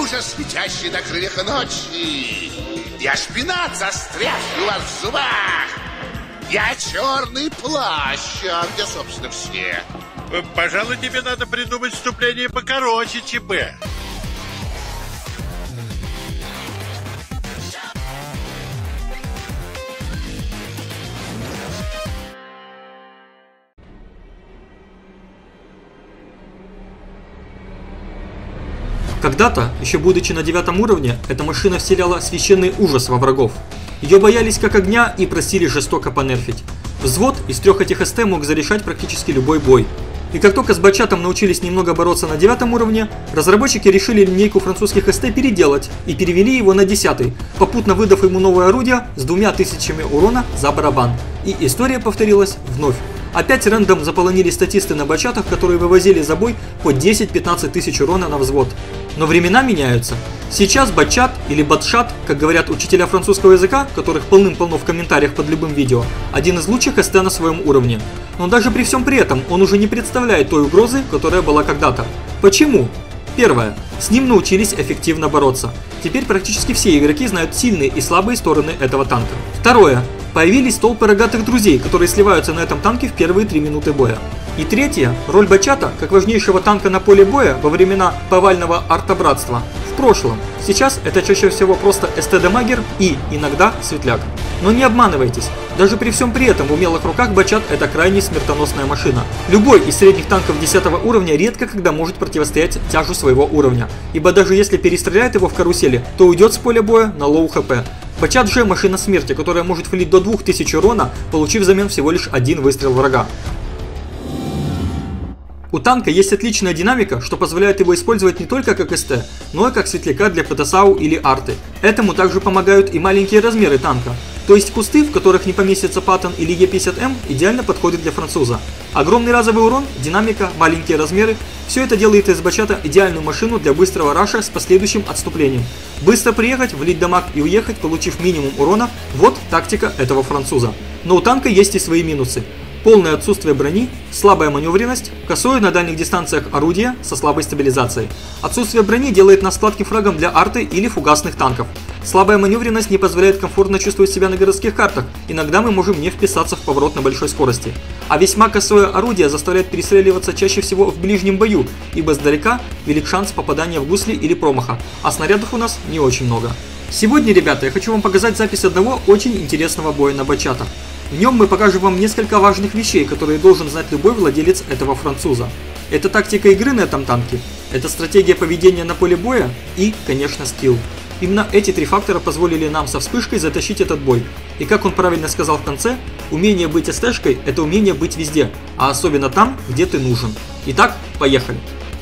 оружие, светящее на крыльях ночи. Я шпинат, застрявший у вас в зубах. Я черный плащ, где, собственно, все. Пожалуй, тебе надо придумать вступление покороче, ЧП. Когда-то, еще будучи на 9 уровне, эта машина вселяла священный ужас во врагов. Ее боялись как огня и просили жестоко понерфить. Взвод из 3 этих СТ мог зарешать практически любой бой. И как только с Бачатом научились немного бороться на 9 уровне, разработчики решили линейку французских СТ переделать и перевели его на 10, попутно выдав ему новое орудие с 2000 урона за барабан. И история повторилась вновь. Опять рандом заполонили статисты на бачатах, которые вывозили за бой по 10-15 тысяч урона на взвод. Но времена меняются. Сейчас бачат или батшат, как говорят учителя французского языка, которых полным-полно в комментариях под любым видео, один из лучших СТ на своем уровне. Но даже при всем при этом он уже не представляет той угрозы, которая была когда-то. Почему? Первое. С ним научились эффективно бороться. Теперь практически все игроки знают сильные и слабые стороны этого танка. Второе. Появились толпы рогатых друзей, которые сливаются на этом танке в первые 3 минуты боя. И третье. Роль бачата, как важнейшего танка на поле боя во времена повального артобратства, в прошлом. Сейчас это чаще всего просто СТ-дамагер и, иногда, светляк. Но не обманывайтесь. Даже при всем при этом в умелых руках бачат это крайне смертоносная машина. Любой из средних танков 10 уровня редко когда может противостоять тяжу своего уровня. Ибо даже если перестреляет его в карусели, то уйдет с поля боя на лоу хп. Бачат же машина смерти, которая может влить до 2000 урона, получив взамен всего лишь один выстрел врага. У танка есть отличная динамика, что позволяет его использовать не только как СТ, но и как светляка для ПТСАУ или арты. Этому также помогают и маленькие размеры танка. То есть кусты, в которых не поместится Паттон или Е50М, идеально подходят для француза. Огромный разовый урон, динамика, маленькие размеры – все это делает из бачата идеальную машину для быстрого раша с последующим отступлением. Быстро приехать, влить дамаг и уехать, получив минимум урона – вот тактика этого француза. Но у танка есть и свои минусы. Полное отсутствие брони, слабая маневренность, косое на дальних дистанциях орудие со слабой стабилизацией. Отсутствие брони делает нас сладким фрагом для арты или фугасных танков. Слабая маневренность не позволяет комфортно чувствовать себя на городских картах, иногда мы можем не вписаться в поворот на большой скорости. А весьма косое орудие заставляет перестреливаться чаще всего в ближнем бою, ибо сдалека велик шанс попадания в гусли или промаха, а снарядов у нас не очень много. Сегодня, ребята, я хочу вам показать запись одного очень интересного боя на бачатах. В нем мы покажем вам несколько важных вещей, которые должен знать любой владелец этого француза. Это тактика игры на этом танке, это стратегия поведения на поле боя и, конечно, скилл. Именно эти 3 фактора позволили нам со вспышкой затащить этот бой. И как он правильно сказал в конце, умение быть СТ-шкой – это умение быть везде, а особенно там, где ты нужен. Итак, поехали!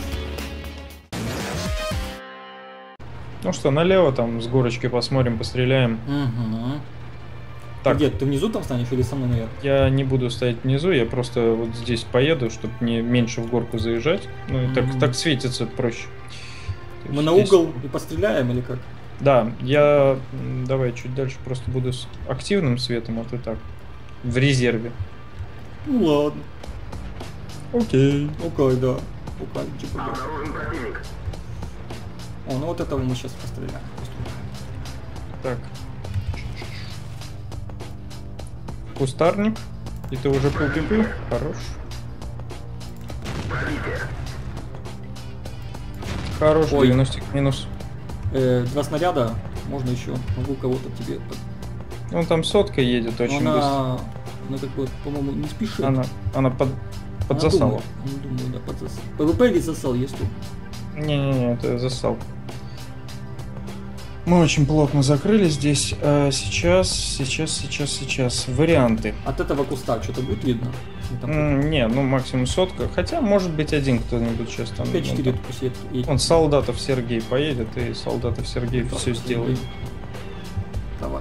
Ну что, налево там с горочки посмотрим, постреляем. Угу. Так. Где, ты внизу там станешь или со мной наверх? Я не буду стоять внизу, я просто вот здесь поеду, чтобы мне меньше в горку заезжать. Ну и так светится проще. Мы на угол и постреляем или как? Да, я давай чуть дальше просто буду с активным светом, а ты так, в резерве. Ну ладно. Окей. Окей, да. Окей, типа да. О, ну вот этого мы сейчас постреляем. Так. Кустарник. И ты уже пыл-пыл-пыл. Хорош. Хорош, 90 минус. 2 снаряда. Можно еще. Могу кого-то тебе... Он там сотка едет очень быстро. Она как бы, по-моему, не спешит. Она под засал. Думаю, да, под засал. ПВП или засал есть тут? Не-не-не, это засал. Мы очень плотно закрыли здесь. Сейчас. Варианты. От этого куста что-то будет видно? Не, ну максимум сотка. Хотя может быть один кто-нибудь сейчас там. 5-4 пусть. Он солдатов Сергей поедет, и солдатов Сергей все сделает. Давай.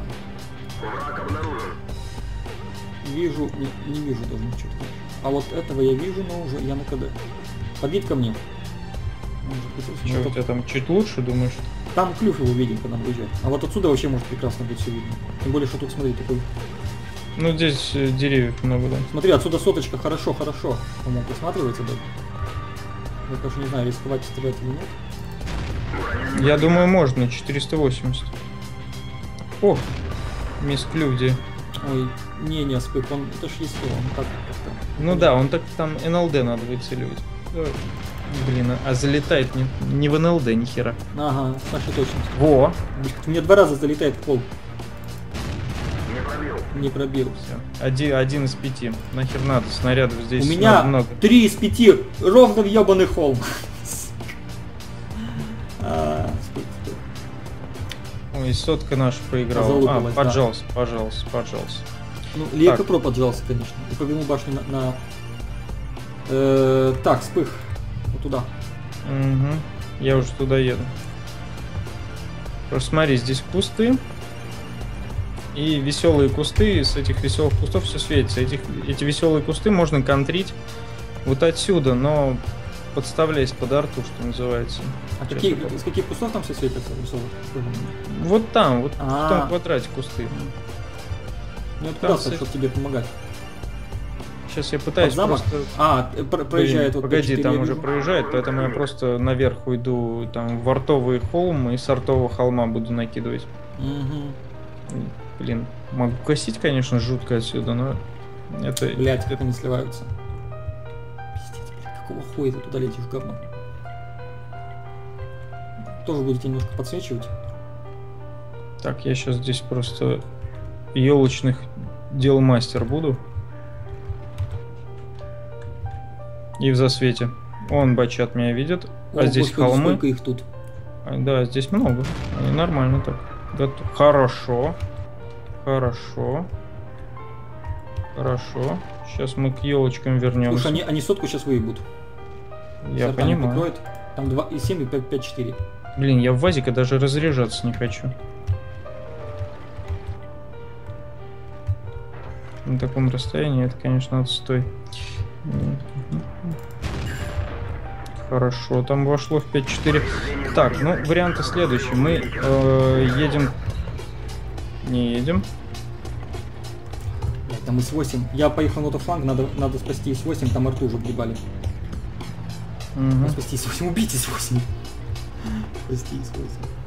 Вижу, не вижу даже ничего. А вот этого я вижу, но уже я на КД. Подъедь ко мне. Что, у тебя там чуть лучше, думаешь? Там клюв его видим, когда выезжает. А вот отсюда вообще может прекрасно быть все видно. Тем более, что тут, смотри, такой... Ну, здесь деревьев много, да. Смотри, отсюда соточка хорошо. По-моему, присматривается даже. Я, конечно, не знаю, рисковать стрелять или нет. Я думаю, можно, 480. О, мисклюди. Ой, не, Спык, он, это ж есть он так как-то. Ну да, он так там НЛД надо выцеливать. Блин, а залетает не в НЛД, ни хера. Ага, Саша точно. Во! У меня 2 раза залетает в пол. Не пробил. Все. Один из 5. Нахер надо, снарядов здесь У меня много. 3 из 5, ровно в ебаный холм. Ой, сотка наша проиграла. Залупилась, да. Пожалуйста. Ну, Лейка Про поджался, конечно. И повернул башню на... Так, Спых. Вот туда. Угу. Я уже туда еду. Просто смотри, здесь кусты. И веселые кусты. С этих веселых кустов все светится. Эти веселые кусты можно контрить вот отсюда, но подставляясь под арту, что называется. А из каких кустов там все светятся? Вот там, в том квадрате кусты. Ну это просто, чтобы тебе помогать. Сейчас я пытаюсь просто... проезжает вот. Погоди, там уже проезжает, поэтому я просто наверх уйду, там в артовый холм и с артового холма буду накидывать. Угу. Блин, могу косить, конечно, жутко отсюда, но это... Блять, как они сливаются. Пиздец, блядь, какого хуя ты туда летишь, говно? Тоже будете немножко подсвечивать. Так, я сейчас здесь просто елочных дел мастер буду. И в засвете. Он бачат меня видит. А здесь Господи, холмы. сколько их тут? Да, здесь много. Они нормально так. Хорошо. Сейчас мы к елочкам вернемся. Слушай, они сотку сейчас выебут. Я понимаю. Покроет. Там 2,7 и 5,4. Блин, я в вазика даже разряжаться не хочу. На таком расстоянии это, конечно, отстой. Хорошо, там вошло в 5-4. Так, ну, варианты следующие. Мы едем... Не едем. Там С8. Я поехал на тот фланг, надо спасти С8, там арту уже прибали. Угу. Спасти С8, убить С8. Спасти С8.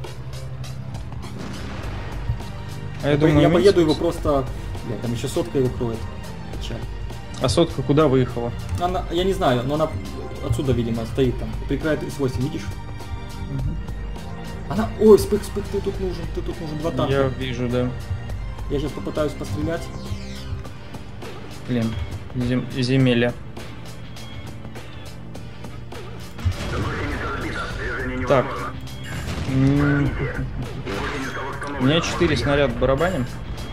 А я думаю, я поеду его просто... Бля, там еще сотка его кроет. Печаль. А сотка куда выехала? Она, я не знаю, но она отсюда, видимо, стоит там. Прикрывает С8, видишь? Угу. Она... Ой, Спык, ты тут нужен 2 танка. Я вижу, да. Я сейчас попытаюсь пострелять. Блин, земля. Так. У меня 4 снаряда барабаним.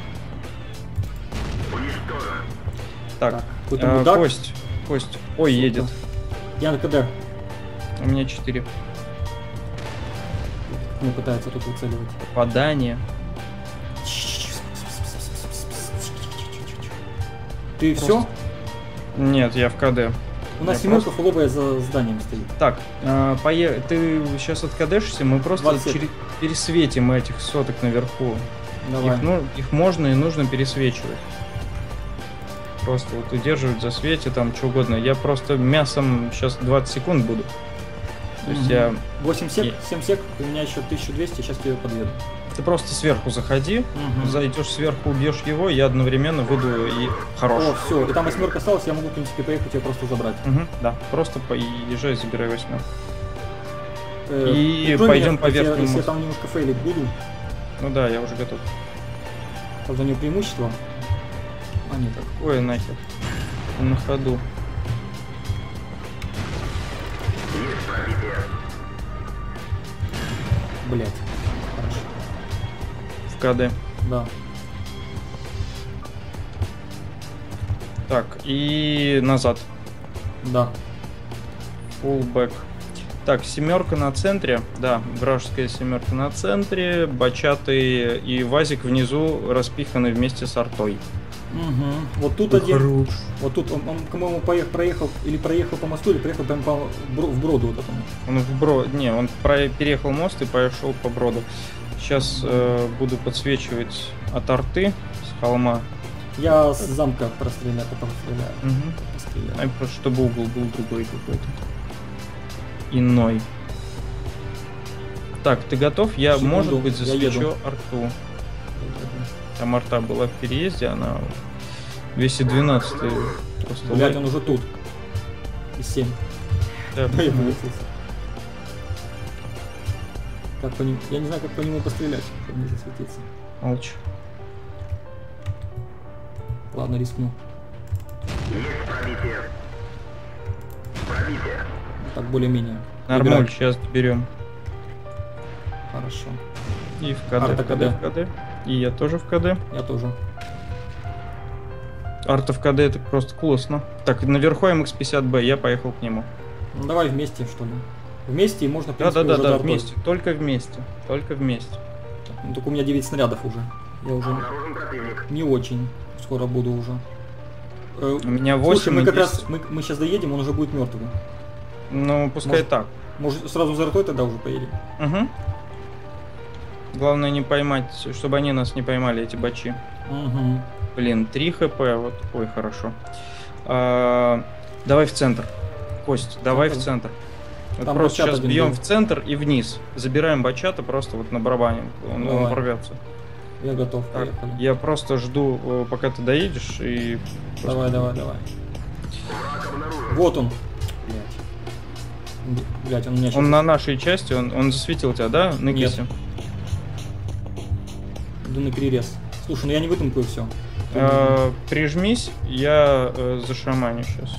Так, Кость. Ой, едет. Я на КД. У меня 4. Не пытается тут выцеливать. Попадание. Ты все? Нет, я в КД. У нас семерка фуловая за зданием стоит. Так, ты сейчас откадешься, мы просто пересветим этих соток наверху. Давай. Их можно и нужно пересвечивать. Просто вот удерживать за свете, там что угодно. Я просто мясом сейчас 20 секунд буду. То есть я... 8 сек, 7 сек, у меня еще 1200, сейчас тебе подъеду. Ты просто сверху заходи, зайдешь сверху, убьешь его, я одновременно выйду и хорош. О, все, и там 8 осталось, я могу, в принципе, поехать ее просто забрать. Да, просто поезжай, забирай 8. И пойдем по верхнему. Если я там немножко фейлить буду. Ну да, я уже готов. Правда, у нее преимущество. А, нет, так. Ой, нахер. На ходу. Блять. В КД. Да. Так, и назад. Да. Фулбэк. Так, семерка на центре. Да, вражеская семерка на центре. Бачатый и Вазик внизу распиханы вместе с артой. Угу. Вот тут один. Хорош. Вот тут он по-моему, проехал по мосту, или проехал прям в броду вот этому. Он он переехал мост и пошел по броду. Сейчас буду подсвечивать от арты с холма. Я с замка потом стреляю. Угу. Просто чтобы угол был другой какой-то. Иной. Так, ты готов? Я, Секунду, может быть, я засвечу еду. арту. Там арта была в переезде, она 212 просто. Блять, он уже тут. И 7. Да, Да, я вылетелся. Как по нему? Я не знаю, как по нему пострелять, чтобы не засветиться. молчу. Ладно, рискну. Так, более-менее. Нормально, Играть. сейчас берем. Хорошо. И в КД, Арта в КД, в КД. И я тоже в КД. Я тоже. Арта в КД это просто классно. Так, наверху МХ-50Б, я поехал к нему. Ну давай вместе, что ли. Вместе и можно, в принципе, уже Да-да-да, артой. вместе. Только вместе. Только вместе. Ну, только у меня 9 снарядов уже. Я уже не очень скоро буду уже. У меня 8 Слушай, мы и как 10. раз, мы сейчас доедем, он уже будет мертвый. Ну, пускай Может- так. Может, сразу за артой тогда уже поедем? Угу. Главное не поймать, чтобы они нас не поймали, эти бачи. Угу. Блин, 3 хп, вот, ой, хорошо. Давай в центр. Кость, давай в центр. Вот Там просто бачат сейчас один бьем был. в центр и вниз. Забираем бачата просто вот на барабане. Он Давай. порвется. Я готов, Так, поехали. я просто жду, пока ты доедешь, и... Давай. Вот он. Блять, он меня сейчас... Он на нашей части, он засветил тебя, да? Ныкайся. Иду на перерез. Слушай, ну я не вытумкаю все. Прижмись, я зашаманю сейчас.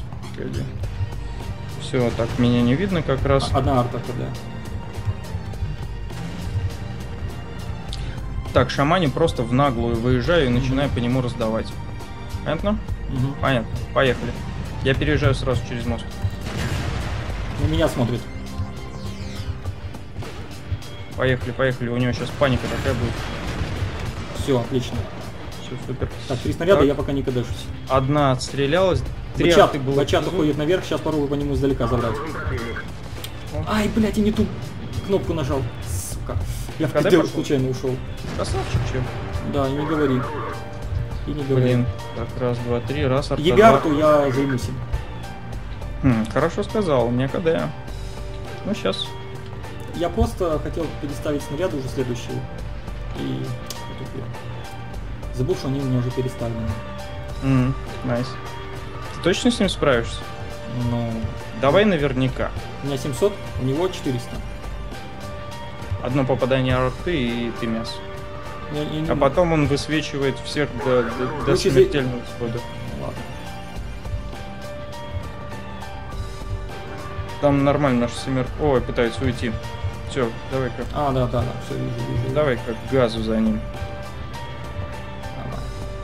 Все, так, меня не видно как раз. Одна арта тогда. Так, шаманю просто в наглую выезжаю и начинаю по нему раздавать. Понятно? Угу. Понятно. Поехали. Я переезжаю сразу через мост. На меня смотрит. Поехали. У него сейчас паника такая будет. Все, отлично. Все, супер. Так, 3 снаряда, Так. я пока не кадешусь. Одна отстрелялась. 3 арты было Бачат внизу. уходит наверх, сейчас попробую по нему издалека забрать. Ай, блядь, я не ту кнопку нажал. Сука. Я в Когда КД пошел? случайно ушел. Красавчик, чем? Да, и не говори. И не говори. Блин. Так, раз, два, три, раз, арта, Ебярту я займусь им. Хорошо сказал, у меня КД. Ну, сейчас. Я просто хотел переставить снаряды уже следующие. И потупил. Забыл, что они у меня уже переставлены. Найс. Ты точно с ним справишься? Ну, Давай наверняка. у меня 700, у него 400. Одно попадание арты и ты мясо. Я не- А потом он высвечивает всех до Короче, смертельного исхода. Ладно. Там нормально наша семерка. Ой, пытается уйти. Все, давай-ка. А, да, все вижу. Давай-ка газу за ним. Ага.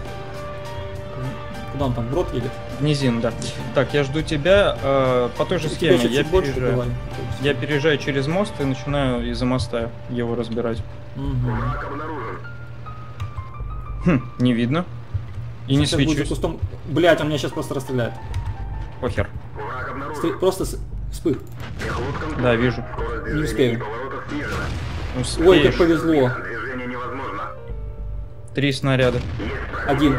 Куда он там, в брод едет? В низин, да. Так, я жду тебя по той же У тебя схеме. Я чуть больше переезжаю. давай. Я переезжаю через мост и начинаю из-за моста его разбирать. Мгм. Не видно. И не Сейчас будет за свечусь. кустом. Блять, он меня сейчас просто расстреляет. Похер. Просто вспых. Да, вижу. Не успею. Ну, Ой, как успеешь. повезло. 3 снаряда. Один.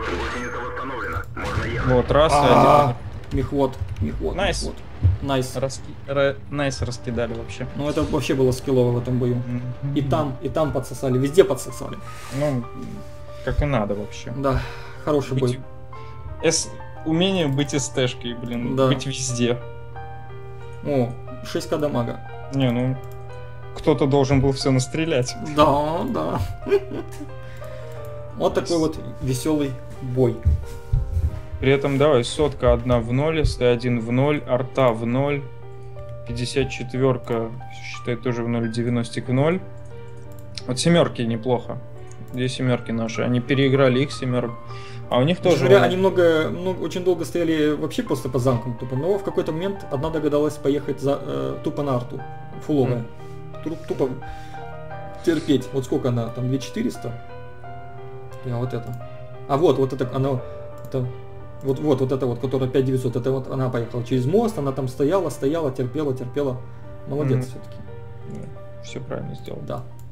Вот, раз, А, Мехвод. Найс. мехвод. Найс. Найс раскидали вообще. Ну это вообще было скиллово в этом бою. И там подсосали, везде подсосали. Ну, как и надо вообще. Да, хороший бой. Умение быть СТшкой, блин, Да. быть везде. О, 6к дамага. Не, ну, кто-то должен был все настрелять. Да. Вот такой вот веселый бой. При этом, давай, сотка 1 в 0, СТ1 в 0, арта в 0, 54-ка, считай, тоже в 0, 90 в 0. Вот семерки неплохо. 2 семерки наши, они переиграли их семерок. А у них тоже... Говоря, они очень долго стояли вообще просто по замкам тупо, но в какой-то момент одна догадалась поехать тупо на арту, фуловая. Тупо терпеть. Вот сколько она, там 2400? Я вот это. А вот это, она, это, вот это вот, которая 5900, это вот она поехала через мост, она там стояла, терпела. Молодец все-таки. Все правильно сделал. Да.